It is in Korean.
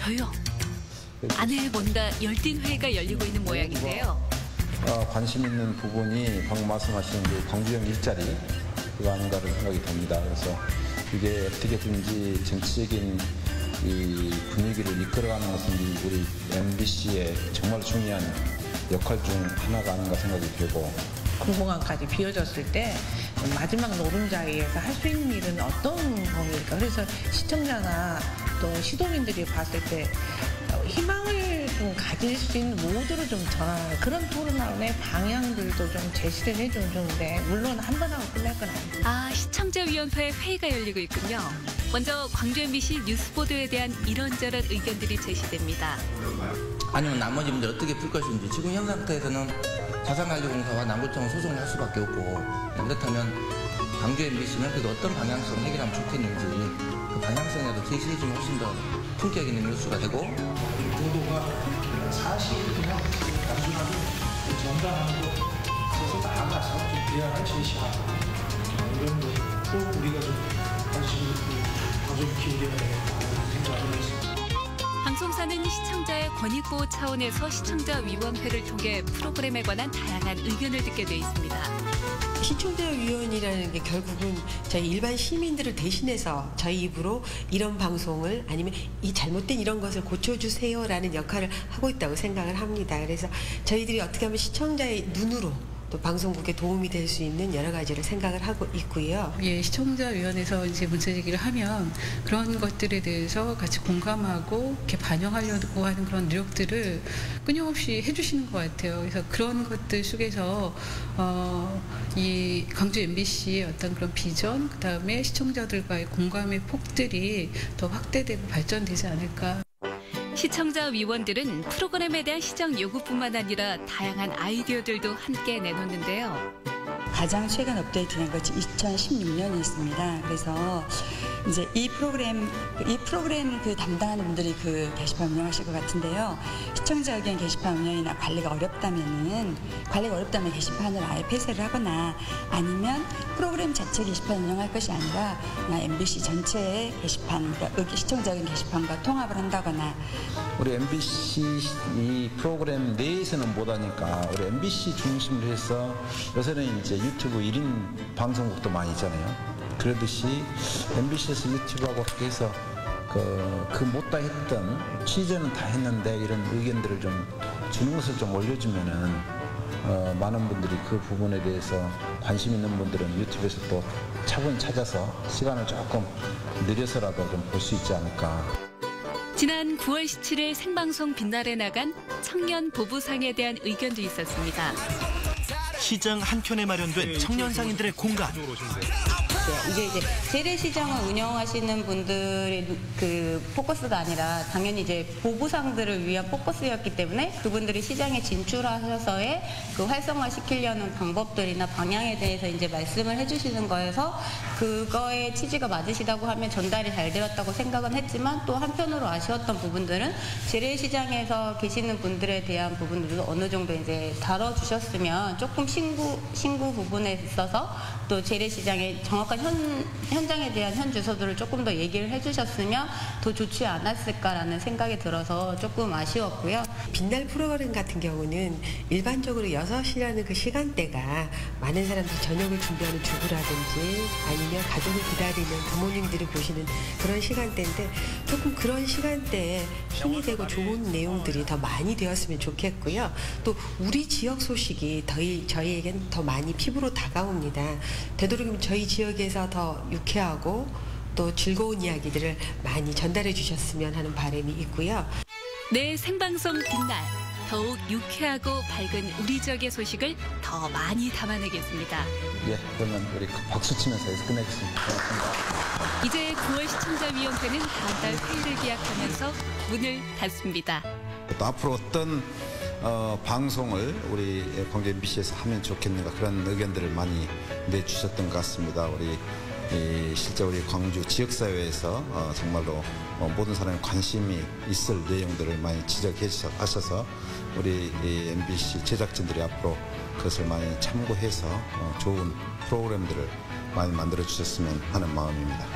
저요. 안에 뭔가 열띤 회의가 열리고 있는 모양인데요. 관심 있는 부분이 방금 말씀하신 그 광주형 일자리 그거 아닌가를 생각이 듭니다. 그래서 이게 어떻게든지 정치적인 이 분위기를 이끌어가는 것은 우리 MBC의 정말 중요한 역할 중 하나가 아닌가 생각이 들고, 공공항까지 비워졌을 때 마지막 노른자위에서 할 수 있는 일은 어떤 범위일까? 그래서 시청자나 또 시도민들이 봤을 때 희망을 좀 가질 수 있는 모드로 좀 전환하는 그런 토론의 방향들도 좀 제시를 해주면 좋은데, 물론 한 번 하고 끝날 건 아니에요. 시청자위원회 회의가 열리고 있군요. 먼저 광주 MBC 뉴스보도에 대한 이런저런 의견들이 제시됩니다. 아니면 나머지 문제 어떻게 풀 것인지, 지금 현 상태에서는 자산관리공사와 남구청은 소송을 할 수밖에 없고, 그렇다면 광주 MBC는 그래도 어떤 방향성을 해결하면 좋겠는지 그 방향성에도 제시해주면 훨씬 더 품격 있는 뉴스가 되고, 보도가 사실이나 단순하게 전달하는 것에서 나아가서 좀 대안을 제시하고 이런 것도 우리가 좀 관심을 좀 기울여야 되겠다 생각을 했습니다. 방송사는 시청자의 권익보호 차원에서 시청자위원회를 통해 프로그램에 관한 다양한 의견을 듣게 돼 있습니다. 시청자위원이라는 게 결국은 저희 일반 시민들을 대신해서 저희 입으로 이런 방송을, 아니면 이 잘못된 이런 것을 고쳐주세요라는 역할을 하고 있다고 생각을 합니다. 그래서 저희들이 어떻게 하면 시청자의 눈으로 또 방송국에 도움이 될 수 있는 여러 가지를 생각을 하고 있고요. 예, 시청자위원회에서 이제 문제 제기를 하면 그런 것들에 대해서 같이 공감하고 이렇게 반영하려고 하는 그런 노력들을 끊임없이 해주시는 것 같아요. 그래서 그런 것들 속에서 이 광주 MBC의 어떤 그런 비전, 그다음에 시청자들과의 공감의 폭들이 더 확대되고 발전되지 않을까. 시청자위원들은 프로그램에 대한 시장 요구뿐만 아니라 다양한 아이디어들도 함께 내놓는데요. 가장 최근 업데이트된 것이 2016년이 있습니다. 그래서 이제 이 프로그램 그 담당하는 분들이 그 게시판 운영하실 것 같은데요. 시청자 의견 게시판 운영이나 관리가 어렵다면 게시판을 아예 폐쇄를 하거나, 아니면 프로그램 자체 게시판 운영할 것이 아니라 그냥 MBC 전체의 게시판, 그러니까 시청자 의견 게시판과 통합을 한다거나. 우리 MBC 이 프로그램 내에서는 못하니까 우리 MBC 중심으로 해서 요새는 이제 유튜브 1인 방송국도 많이 있잖아요. 그러듯이 MBC에서 유튜브하고 함께 해서 그 못다 했던 취재는 다 했는데 이런 의견들을 좀 주는 것을 좀 올려주면은 많은 분들이 그 부분에 대해서 관심 있는 분들은 유튜브에서 또 차분히 찾아서 시간을 조금 느려서라도 좀 볼 수 있지 않을까. 지난 9월 17일 생방송 빛날에 나간 청년 보부상에 대한 의견도 있었습니다. 시장 한켠에 마련된 청년상인들의 공간. 이게 이제 재래시장을 운영하시는 분들의 그 포커스가 아니라 당연히 이제 보부상들을 위한 포커스였기 때문에 그분들이 시장에 진출하셔서의 그 활성화시키려는 방법들이나 방향에 대해서 이제 말씀을 해주시는 거여서, 그거의 취지가 맞으시다고 하면 전달이 잘 되었다고 생각은 했지만, 또 한편으로 아쉬웠던 부분들은 재래시장에서 계시는 분들에 대한 부분들도 어느 정도 이제 다뤄주셨으면, 조금 신구 부분에 있어서 또 재래시장의 정확한 현장에 대한 현 주소들을 조금 더 얘기를 해주셨으면 더 좋지 않았을까라는 생각이 들어서 조금 아쉬웠고요. 빛날 프로그램 같은 경우는 일반적으로 6시라는 그 시간대가 많은 사람들이 저녁을 준비하는 주부라든지 아니면 가족을 기다리는 부모님들이 보시는 그런 시간대인데, 조금 그런 시간대에 힘이 되고 좋은 내용들이 더 많이 되었으면 좋겠고요. 또 우리 지역 소식이 저희에겐 더 많이 피부로 다가옵니다. 되도록이면 저희 지역에서 더 유쾌하고 또 즐거운 이야기들을 많이 전달해 주셨으면 하는 바람이 있고요. 내 생방송 빛날, 더욱 유쾌하고 밝은 우리 지역의 소식을 더 많이 담아내겠습니다. 예, 그러면 우리 박수 치면서 여기서 끝내겠습니다. 고맙습니다. 이제 9월 시청자위원회는 다음 달 회의를 기약하면서 문을 닫습니다. 또 앞으로 어떤 방송을 우리 광주 MBC에서 하면 좋겠는가, 그런 의견들을 많이 내주셨던 것 같습니다. 실제 우리 광주 지역사회에서 정말로 모든 사람이 관심이 있을 내용들을 많이 지적해 주셔서 우리 MBC 제작진들이 앞으로 그것을 많이 참고해서 좋은 프로그램들을 많이 만들어 주셨으면 하는 마음입니다.